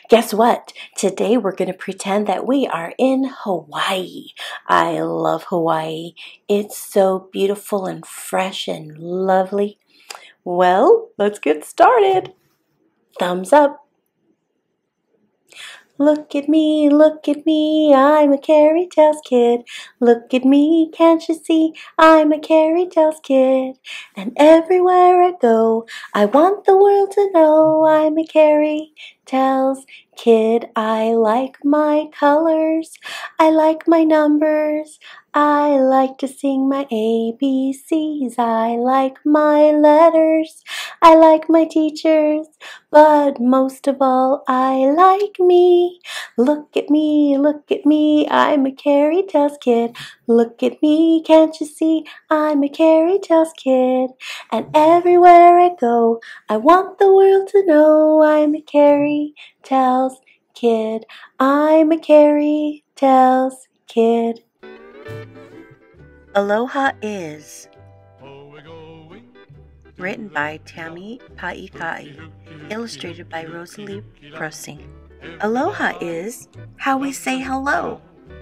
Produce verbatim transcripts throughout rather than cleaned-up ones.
Guess what? Today we're going to pretend that we are in Hawaii. I love Hawaii. It's so beautiful and fresh and lovely. Well, let's get started. Thumbs up. Look at me, look at me, I'm a Kari Tales kid. Look at me, can't you see, I'm a Kari Tales kid. And everywhere I go, I want the world to know I'm a Kari Tales kid. I like my colors, I like my numbers, I like to sing my A B Cs, I like my letters, I like my teachers, but most of all, I like me. Look at me, look at me, I'm a Kari Tales kid. Look at me, can't you see, I'm a Kari Tales kid. And everywhere I go, I want the world to know I'm a Kari Tales kid. I'm a Kari Tales kid. Aloha is written by Tammy Pa'ikai, illustrated by Rosalie Brussing. Aloha is how we say hello.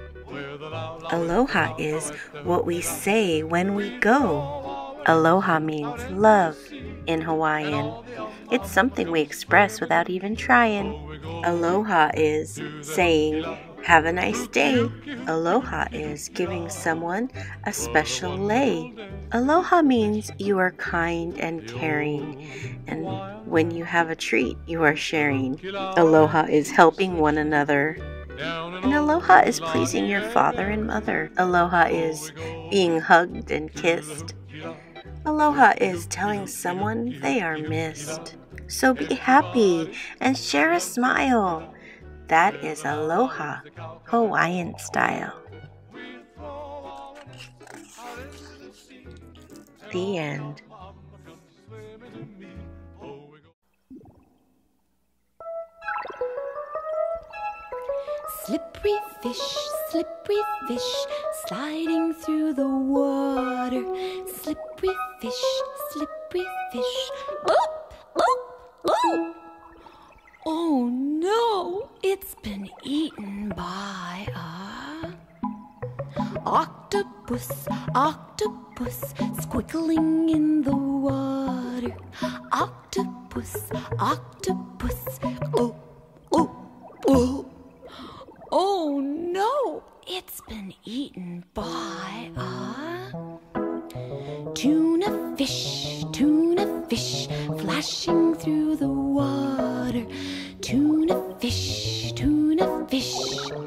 Aloha is what we say when we go. Aloha means love in Hawaiian. It's something we express without even trying. Aloha is saying, have a nice day. Aloha is giving someone a special lei. Aloha means you are kind and caring, and when you have a treat, you are sharing. Aloha is helping one another. And aloha is pleasing your father and mother. Aloha is being hugged and kissed. Aloha is telling someone they are missed. So be happy and share a smile. That is aloha, Hawaiian style. The end. Slippery fish, slippery fish, sliding through the water. Slippery fish, slippery fish. Oh, oh, oh! Oh no, it's been eaten by a octopus, octopus, squiggling in the water. Octopus, octopus, oh, oh, oh. Oh no, it's been eaten by a tuna fish, tuna fish, flashing through the water. Tuna fish, tuna fish.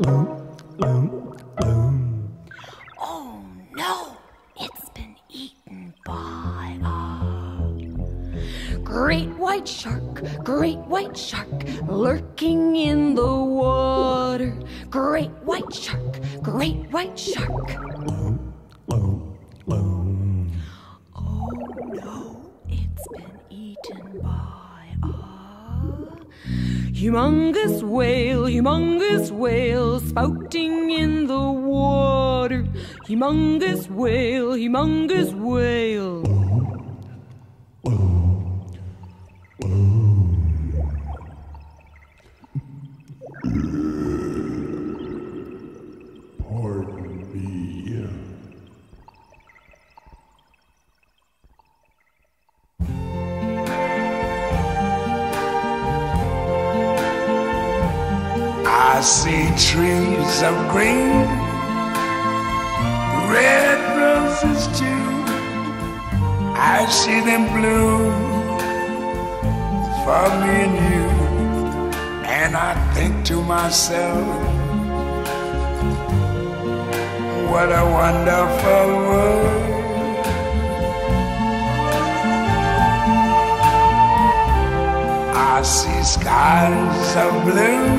Oh no, it's been eaten by a great white shark, great white shark, lurking in the water. Great white shark, great white shark. Oh no, it's been eaten by a humongous whale, humongous whale, spouting in the water. Humongous whale, humongous whale. Pardon me. I see trees of green, red roses too. I see them bloom for me and you, and I think to myself, what a wonderful world. I see skies of blue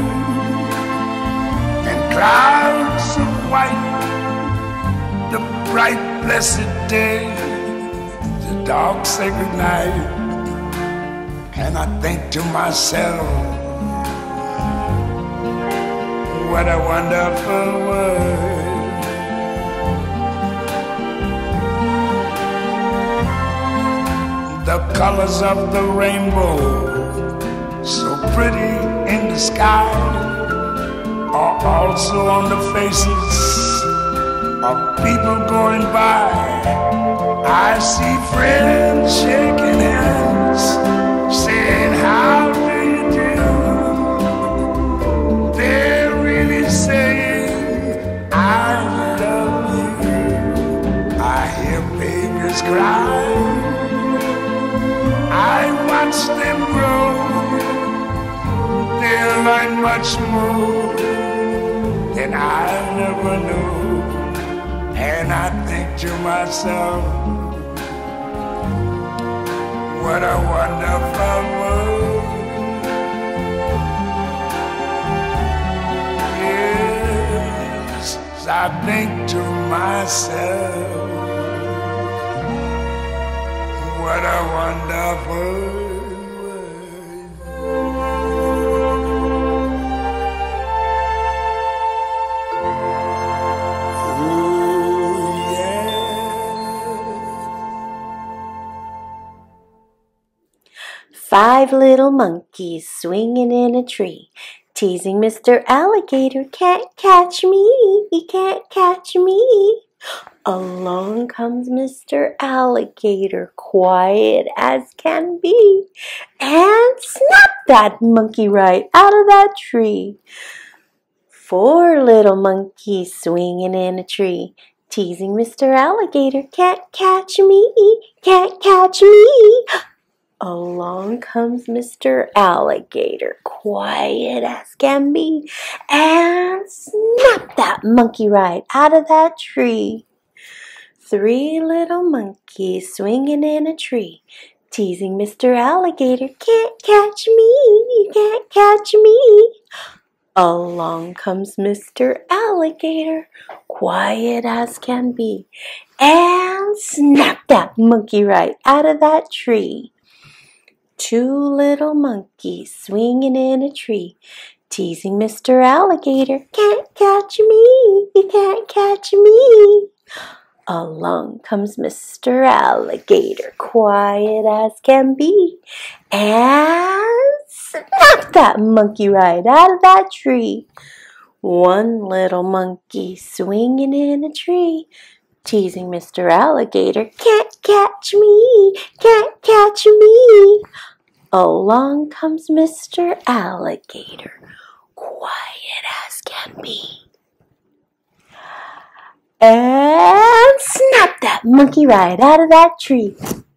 and clouds of white, the bright blessed day, the dark sacred night, and I think to myself, what a wonderful world. The colors of the rainbow, so pretty in the sky are also on the faces of people going by. I see friends shaking hands, saying, how do you do? They're really saying, I love you. I hear babies cry, I watch them grow. They'll learn much more than I never knew. And I think to myself, what a wonderful world. Yes, I think to myself, what a wonderful world. Five little monkeys swinging in a tree, teasing Mister Alligator, can't catch me, you can't catch me. Along comes Mister Alligator, quiet as can be, and snap that monkey right out of that tree. Four little monkeys swinging in a tree, teasing Mister Alligator, can't catch me, can't catch me. Along comes Mister Alligator, quiet as can be, and snap that monkey right out of that tree. Three little monkeys swinging in a tree, teasing Mister Alligator, can't catch me, you can't catch me. Along comes Mister Alligator, quiet as can be, and snap that monkey right out of that tree. Two little monkeys swinging in a tree, teasing Mister Alligator, can't catch me, you can't catch me. Along comes Mister Alligator, quiet as can be, and snap that monkey right out of that tree. One little monkey swinging in a tree, teasing Mister Alligator, can't catch me, can't catch me. Along comes Mister Alligator, quiet as can be, and snap that monkey right out of that tree.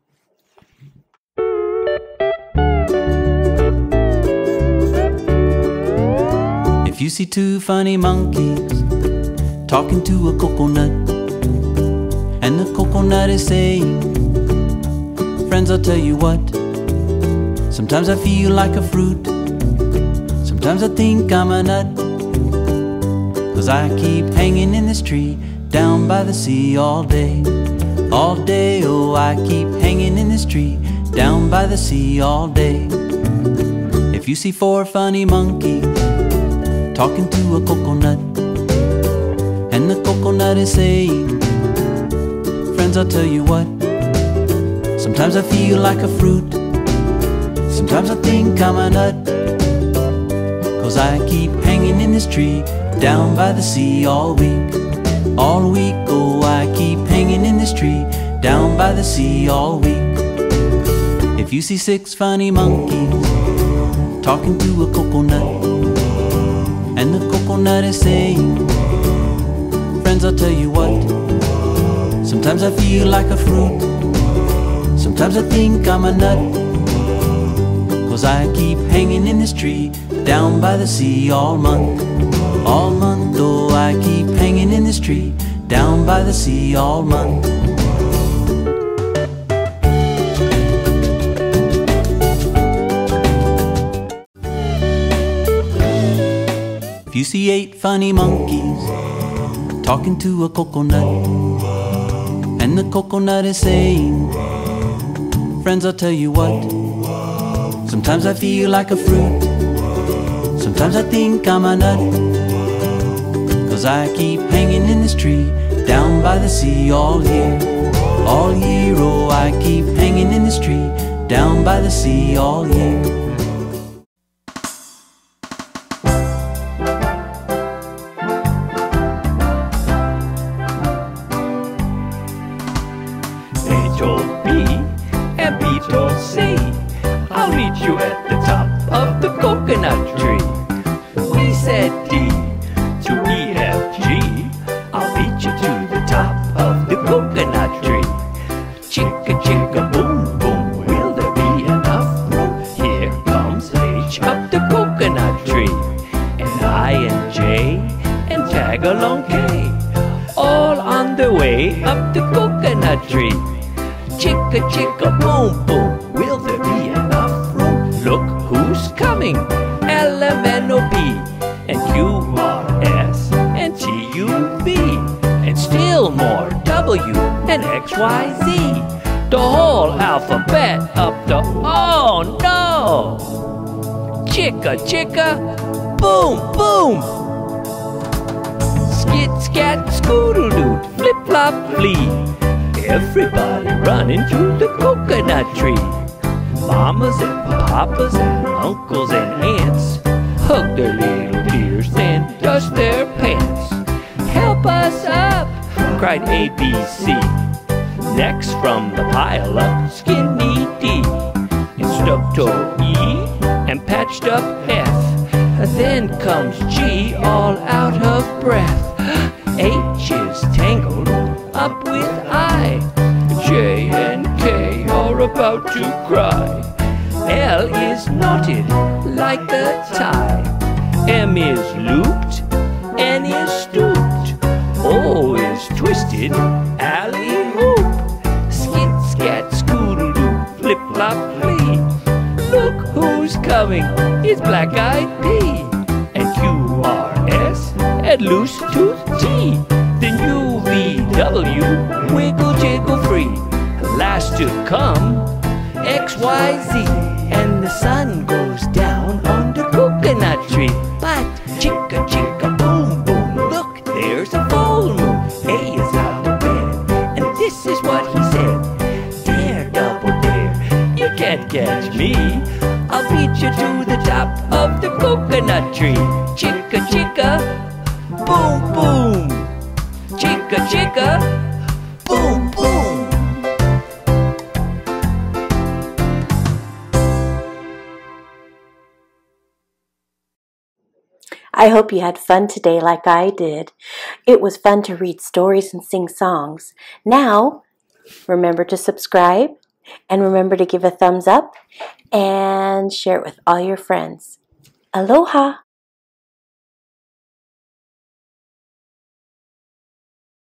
If you see two funny monkeys talking to a coconut, and the coconut is saying, friends, I'll tell you what, sometimes I feel like a fruit, sometimes I think I'm a nut, 'cause I keep hanging in this tree down by the sea all day, all day. Oh, I keep hanging in this tree down by the sea all day. If you see four funny monkeys talking to a coconut, and the coconut is saying, friends, I'll tell you what, sometimes I feel like a fruit, sometimes I think I'm a nut, 'cause I keep hanging in this tree down by the sea all week, all week. Oh, I keep hanging in this tree down by the sea all week. If you see six funny monkeys talking to a coconut, and the coconut is saying, friends, I'll tell you what, sometimes I feel like a fruit, sometimes I think I'm a nut, 'cause I keep hanging in this tree down by the sea all month, all month. Oh, I keep hanging in this tree down by the sea all month. If you see eight funny monkeys talking to a coconut, and the coconut is saying, friends, I'll tell you what, sometimes I feel like a fruit, sometimes I think I'm a nut, 'cause I keep hanging in this tree down by the sea all year, all year. Oh, I keep hanging in this tree down by the sea all year. you at the top of the coconut tree. We said D to E, F, G. I'll beat you to the top of the coconut tree. Chicka, chicka, boom, boom, will there be enough room? Here comes H up the coconut tree, and I and J, and tag along K, all on their way up the coconut tree. Chicka, chicka, boom, boom, will there be enough room? Look who's coming, L, M, N, O, P, and Q, R, S, and T, U, V, and still more W, and X, Y, Z. The whole alphabet up the, oh no! Chicka, chicka, boom, boom! Skit, scat, scoodle-doot, flip-flop, flee. Everybody running to the coconut tree. Mamas and papas and uncles and aunts hug their little ears and dust their pants. Help us up, cried A, B, C. Next from the pile up, skinny D, and stubbed toe E, and patched up F. Then comes G, all out of breath. H is tangled up with I. J and K are about to cry. L is knotted like a tie. M is looped, N is stooped. O is twisted, alley-oop. Skit, scat, scoodle-doo, flip-flop, flee. Look who's coming, it's Black-Eyed P, and Q, R, S, and Loose Tooth T. Then U, V, W, wiggle, jiggle free. Last to come, X, Y, Z, and the sun goes down on the coconut tree. But chicka, chicka, boom, boom, look, there's a full moon. A is out of bed, and this is what he said. Dare, double dare, you can't catch me. I'll beat you to the top of the coconut tree. Chicka, chicka, boom, boom. Chicka, chicka, boom, boom. I hope you had fun today like I did. It was fun to read stories and sing songs. Now, remember to subscribe, and remember to give a thumbs up and share it with all your friends. Aloha!